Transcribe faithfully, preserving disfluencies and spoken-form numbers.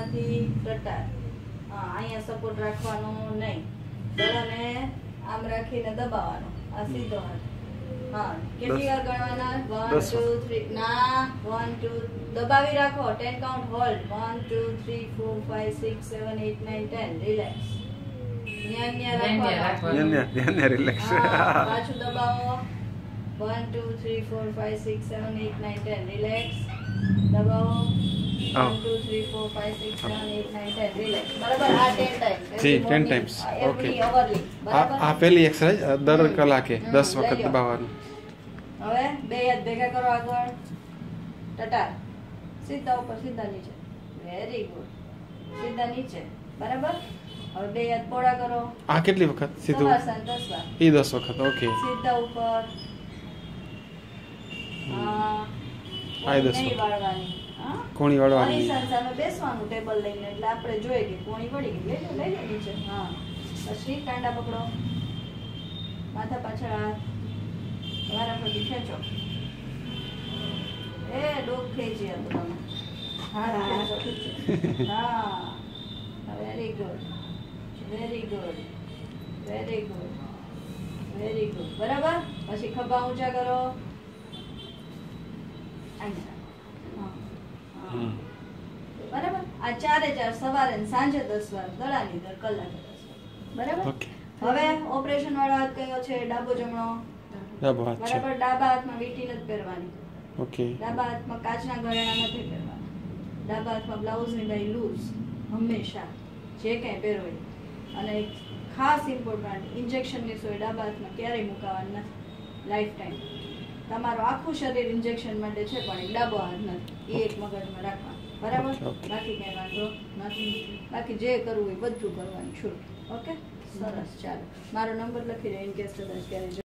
દડામાંથી ટટાર. હા, અહીંયા સપોર્ટ રાખવાનો નહીં. દડાને આમ રાખીને દબાવવાનો. આ સીધો હાથ. હા, કેટલી વાર ગણવાના? one two three. ના, one two દબાવી રાખો. ten count hold. one two three four five six seven eight nine ten. Relax. ન્યા ન્યા રાખવાનો. ન્યા ન્યા રિલેક્સ. પાછું દબાવો. one two three four five six seven eight nine ten. Relax. દબાવો. one two three four five six seven eight nine ten. Relax. બરાબર. આ ten ટાઈમ્સ. જી ten ટાઈમ્સ. ઓકે. આ આ પહેલી એક્સરસાઇઝ દર કલાકે દસ વખત દબાવવાનું. હવે બે હાથ ભેગા કરો આગળ. ટટાર. સીધા ઉપર સીધા નીચે. Very good. સીધા નીચે. બરાબર. હવે બે હાથ પોળા કરો. આ કેટલી વખત સીધું? સવાસન દસ વાર. ઈ દસ વખત. ઓકે. સીધા ઉપર. હા. આ દસ નહીં વાળવાની. હા. કોણી વાળવાની. અરીસા સામે બેસવાનું ટેબલ લઈને એટલે આપણે જોઈએ કે કોણી વળી ગઈ. લઈ લો લઈ લો નીચે. હા. પછી કાંડા પકડો. માથા પાછળ હાથ. વારા ફરતી ખેંચો. એ ડોક ખેંચી હતો તમે. હા હા. Very good. Very good. Very good. Very good. બરાબર. પછી ખભા ઊંચા કરો. બરાબર. આ ચારે ચાર સવારે સાંજે દસ વાર. દડાની દર કલાકે દસ વાર. બરાબર. હવે ઓપરેશન વાળો હાથ કયો છે? ડાબો જમણો? ડાબો હાથ છે. બરાબર. ડાબા હાથમાં વીંટી નથી પહેરવાની. ઓકે. ડાબા હાથમાં કાચના ગળાણા નથી પહેરવાના. ડાબા હાથમાં બ્લાઉઝની બાઈ લૂઝ હંમેશા જે કંઈ પહેરો એ. અને ખાસ ઇમ્પોર્ટન્ટ ઇન્જેક્શનની સોય ડાબા હાથમાં ક્યારેય મુકાવાની નથી લાઈફ ટાઈમ. તમારું આખું શરીર ઇન્જેક્શન માટે છે પણ એક ડાબો હાથ નથી. એ એક મગજમાં રાખવાનું. બરાબર. બાકી કઈ વાંધો નથી. બાકી જે કરવું એ બધું કરવાનું છૂટ. ઓકે. સરસ. ચાલો મારો નંબર લખી દે ઇન કેસ કદાચ ક્યારે